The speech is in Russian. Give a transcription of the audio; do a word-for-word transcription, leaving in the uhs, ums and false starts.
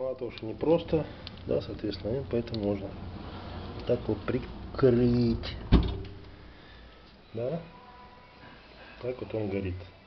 Мало того, что не просто, да, соответственно, поэтому можно так вот прикрыть, да, так вот он горит.